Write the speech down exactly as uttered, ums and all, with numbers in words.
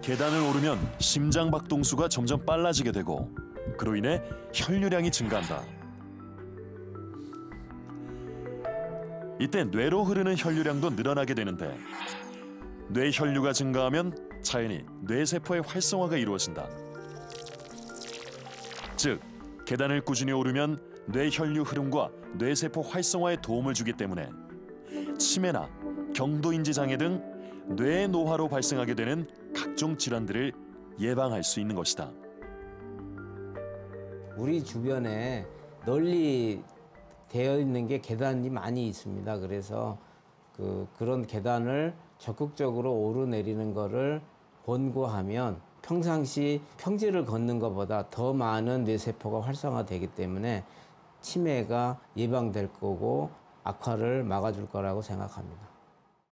계단을 오르면 심장 박동수가 점점 빨라지게 되고 그로 인해 혈류량이 증가한다. 이때 뇌로 흐르는 혈류량도 늘어나게 되는데 뇌 혈류가 증가하면 자연히 뇌세포의 활성화가 이루어진다. 즉, 계단을 꾸준히 오르면 뇌 혈류 흐름과 뇌세포 활성화에 도움을 주기 때문에 치매나 경도인지 장애 등 뇌 노화로 발생하게 되는 각종 질환들을 예방할 수 있는 것이다. 우리 주변에 널리 되어 있는 게 계단이 많이 있습니다. 그래서 그, 그런 계단을 적극적으로 오르내리는 거를 권고하면 평상시 평지를 걷는 것보다 더 많은 뇌세포가 활성화되기 때문에 치매가 예방될 거고 악화를 막아줄 거라고 생각합니다.